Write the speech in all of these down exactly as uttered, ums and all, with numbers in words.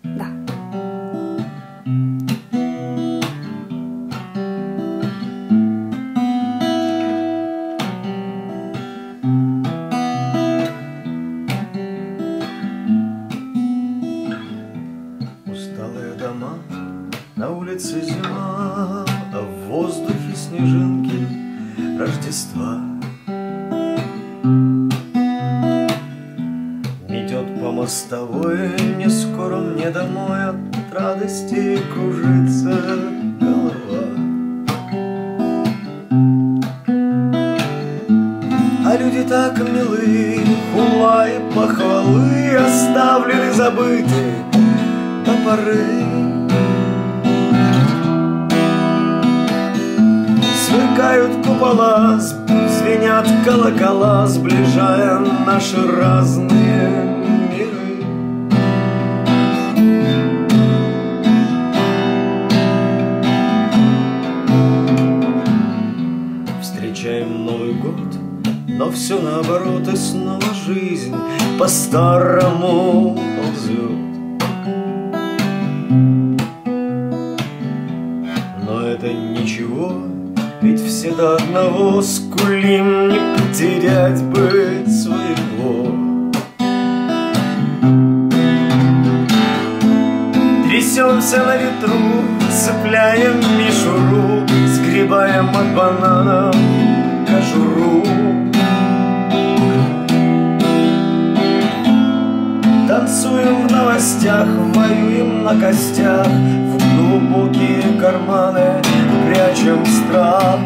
Да. Усталые дома, на улице зима, а в воздухе снежинки Рождества. Метет по мостовой, не скоро мне домой, от радости кружится голова. А люди так милы, хула и похвалы оставлены, забыты до поры. Сверкают купола, звенят колокола, сближая наши разные миры. Встречаем Новый год, но все наоборот, и снова жизнь по-старому ползет. Но это ничего, ведь все до одного скулим, не потерять бы своего. Трясемся на ветру, цепляем мишуру, сгребаем от бананов кожуру. Танцуем в новостях, воюем на костях, в глубокие карманы прячем страх.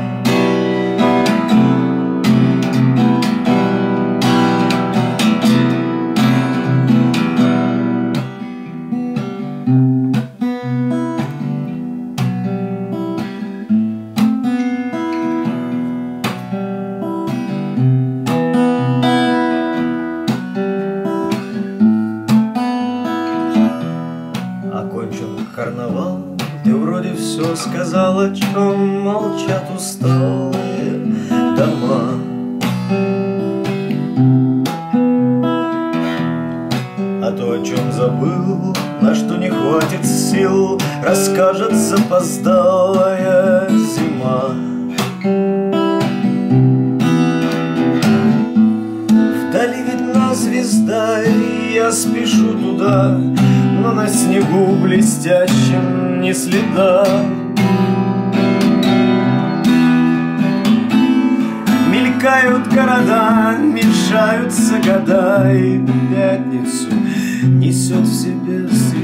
Окончен карнавал, ты вроде все сказал, о чем молчат усталые дома. А то, о чем забыл, на что не хватит сил, расскажет запоздалая зима. Вдали видна звезда, и я спешу туда, но на снегу блестящем ни следа. Мелькают города, мешаются года, и пятницу несет в себе свет.